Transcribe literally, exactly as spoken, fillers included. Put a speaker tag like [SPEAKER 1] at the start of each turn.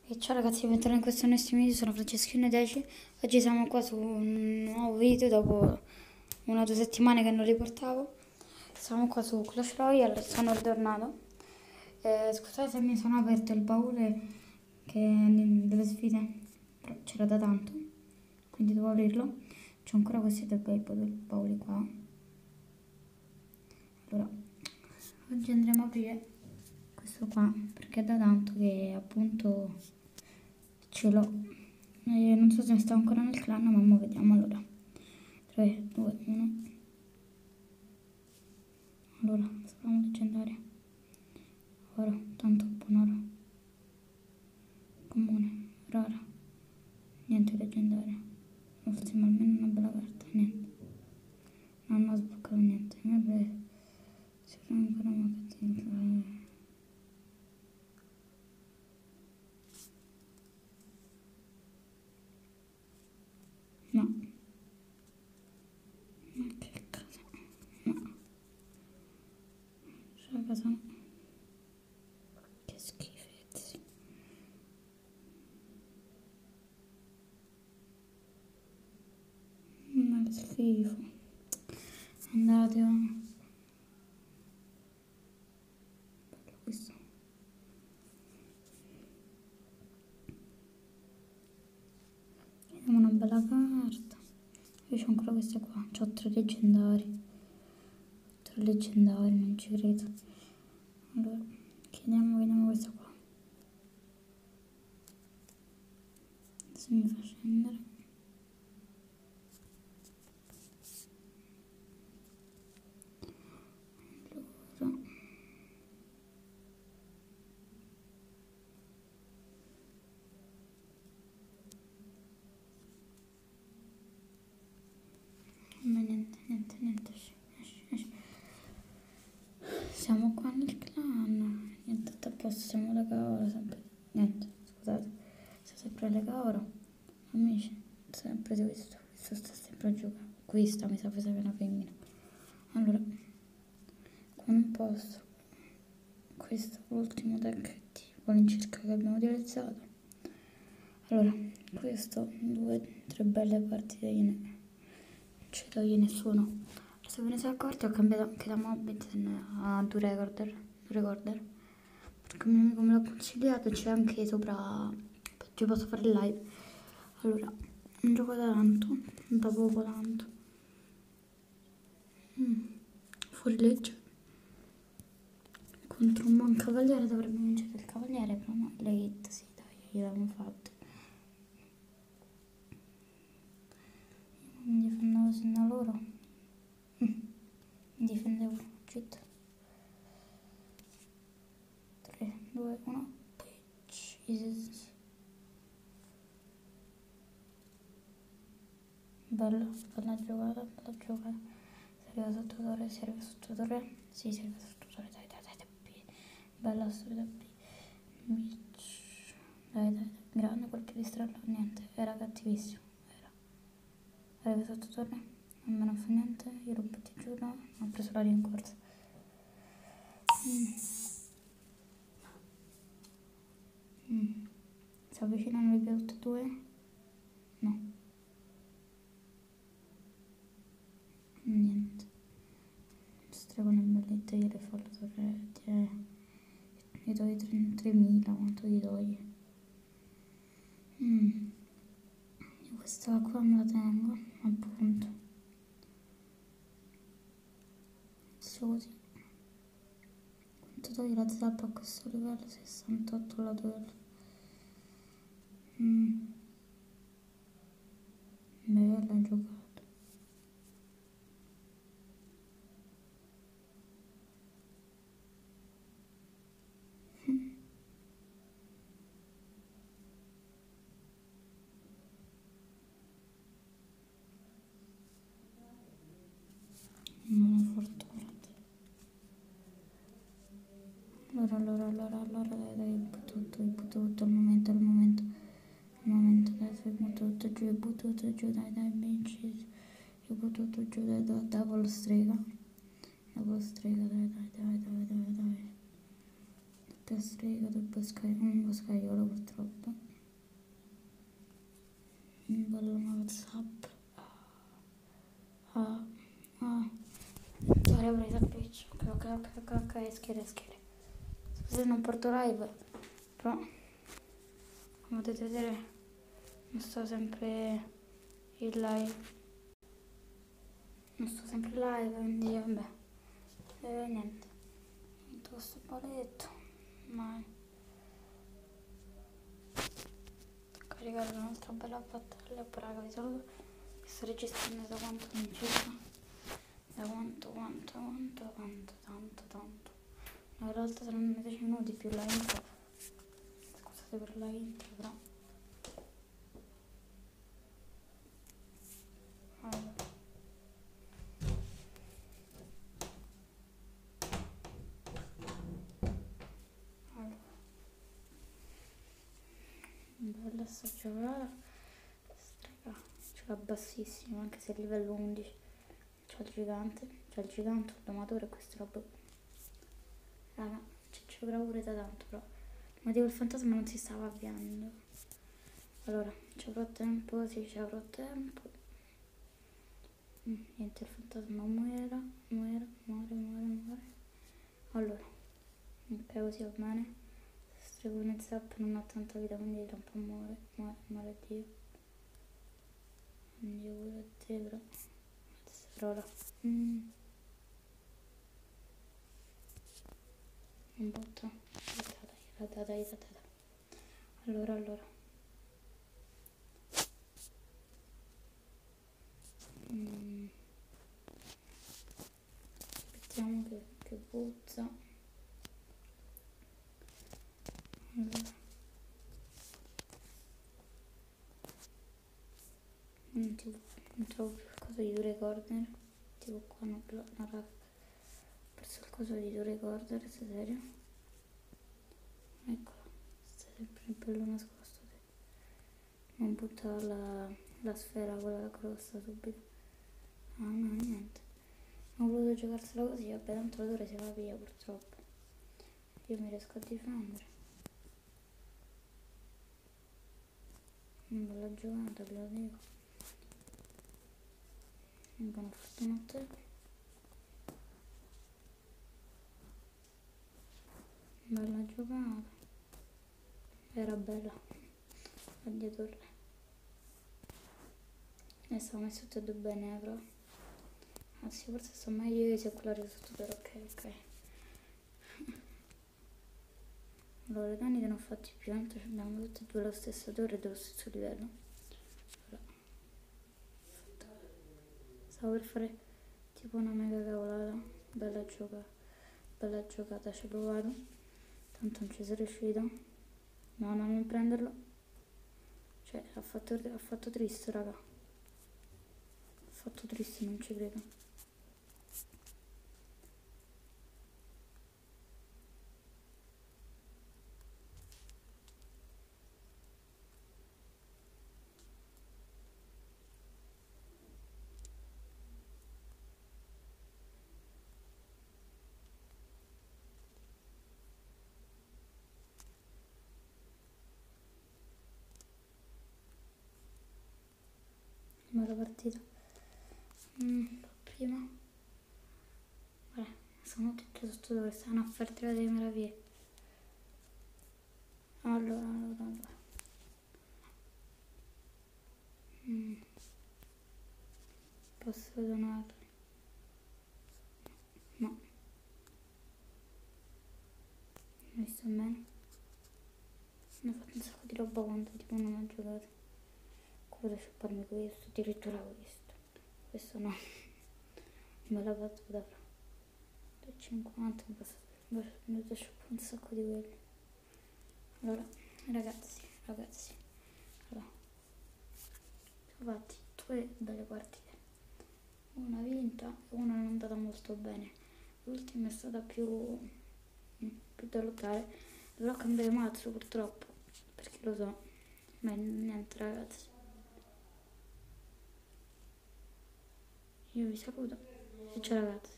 [SPEAKER 1] E ciao ragazzi, bentornati in questo nuovissimo video, sono Franceschino Deci. Oggi siamo qua su un nuovo video dopo una o due settimane che non riportavo. Siamo qua su Clash Royale, sono ritornato. Eh, scusate se mi sono aperto il baule che delle sfide, però c'era da tanto, quindi devo aprirlo. C'ho ancora questi due bei bauli qua. Allora, oggi andremo a aprire questo qua perché è da tanto che appunto ce l'ho. Eh, non so se sta ancora nel clan, ma mo vediamo. Allora, tre, due, uno. Allora, speriamo leggendaria. Oro, tanto buon oro. Comune, rara. Niente leggendaria. Ultima, almeno una bella carta, niente. Non ho sbloccato niente. Vabbè, si fa ancora magazzino. No. Ma che cosa? No. Cioè, cosa no? Che schifezzi. Ma che schifo. Andate, oh. Bello questo. Vediamo una bella carta. Io c'ho ancora queste qua. C'ho tre leggendari. Tre leggendari, non ci credo. Allora, chiediamo, vediamo questa qua. Se mi fa scendere. Allora. Ma niente, niente, niente. Esci, esci, esci. Siamo qua nel clan. Niente, tutto a posto, siamo da oro, sempre. Niente, scusate. Siamo sempre lega oro. Amici, sempre di questo. Questo sta sempre a giocare. Questa mi sa che è una femmina. Allora, qua non posso. Questo è l'ultimo deck tipo all'incirca che abbiamo utilizzato. Allora, questo, due, tre belle partite io ne non ci toglie nessuno. Se ve ne siete accorti ho cambiato anche da Mobbit a due recorder, due recorder, perché un mio amico me l'ha consigliato e c'è anche sopra, ci posso fare il live. Allora, non gioco da tanto, da poco tanto. Mm. Fuori legge. Contro un buon cavaliere dovrebbe vincere il cavaliere, però no, le hit, sì, dai, gliel'abbiamo fatte. Mi difendevo sin da loro. Mm. Mi difendevo, cheat. tre, due, uno, Jesus. Bella, bella giocata, bella giocata. Si arriva sotto torre, si arriva sotto torre. Sì, si arriva sotto torre, dai, dai, dai, dai, B. Bella subito B. Dai, dai, dai, grande colpo di strello, niente, era cattivissimo, era. Arriva sotto torre, non me ne fa niente, io lo butti giù, no, ho preso la rincorsa. Mm. Mm. Si avvicinano le più tutte e due? No. Niente. Stregone bellette, io le fa la torretta, eh. Gli togli tremila, quanto gli togli? Mm. Io questa qua me la tengo, appunto. Faccio così. Quanto togli la zappa a questo livello? sessantotto la duello. Mm. Bella giocata. Non è fortunata. Allora, allora, allora, allora, dai, dai, butto tutto, butto tutto, al momento, al momento, al momento, dai, butto tutto giù, butto tutto giù, dai, dai, benci, io butto tutto giù, dai, dai, dopo lo strega, dopo lo strega, dai, dai, dai, dai, dai, dai. Castricato il boscaiolo, un boscaiolo purtroppo. Un bello WhatsApp. Ah, ah. Ora ho preso il pitch. Ok, ok, ok, ok, ok, schiere, schiere. Scusa se non porto live, però come potete vedere non sto sempre in live. Non sto sempre in live, quindi vabbè. E niente. Metto questo paletto. Mai. Caricare un'altra bella battaglia. Però raga, vi saluto. Sto registrando da quanto non circa. Da quanto, quanto, quanto, quanto, tanto, tanto. No, in realtà saranno dieci minuti più la intro. Scusate per la intro, però. Allora. Allora. Bella sta giocata. Strega. Ce l'ha bassissimo, anche se è livello undici. C'ha il gigante. C'ha il gigante, il domatore e questo roba. Raga, ci avrà pure da tanto, però. Ma dico, il fantasma non si stava avviando. Allora, ci avrò tempo, sì, ci avrò tempo. Mm, niente, il fantasma muore, muore, muore, muore, muore. Allora, ok, così va bene. Stregone zap non ha tanta vita, quindi tra un po' muore, muore, muore Dio. Dio pure a te, però. Parola. Mm. Un botto. La data, la data. Allora, allora. Mm. Aspettiamo che, che buzza. Allora. Non, tipo, non trovo più il coso di due recorder. Tipo qua non ho perso il coso di due recorder, sei serio? Eccolo, stai sempre il bello nascosto te. Non buttare la, la sfera, quella grossa subito. Ah no, niente. Non ho voluto giocarsela così, vabbè, tanto la torre si va via purtroppo. Io mi riesco a difendere. Una bella giocata, ve lo dico. Un buon fortuna a te. Bella giocata. Era bella. Addio torre. E stavo messo tutte e due bene, però. Anzi, forse sto meglio io se quella sotto torre, ok, ok. Allora, i danni che non ho fatti più, tanto abbiamo tutte e due la stessa torre e dello stesso livello. Allora. Stavo per fare tipo una mega cavolata. Bella giocata. Bella giocata, ci ho provato. Tanto non ci sono riuscito. No, no, non prenderlo. Cioè, ha fatto, ha fatto triste, raga. Ha fatto triste, non ci credo. Bella partita. Mm, prima. Vabbè, sono tutte sotto dove stanno a far tirare le meraviglie. Allora, allora, allora. Mm. Posso donarli? No. Mi sta bene. Ne ho fatto un sacco di roba quando tipo non ho giocato. Cosa sciuparmi questo? Addirittura questo. Questo no. Me l'ha fatto da due e cinquanta, mi è venuto a sciupare un sacco di quelli. Allora, ragazzi, ragazzi. Allora. Ho fatti due belle partite. Una vinta e una non è andata molto bene. L'ultima è stata più, più da lottare. Dovrò cambiare mazzo purtroppo, perché lo so. Ma niente ragazzi. Io vi saluto. Ciao ragazzi.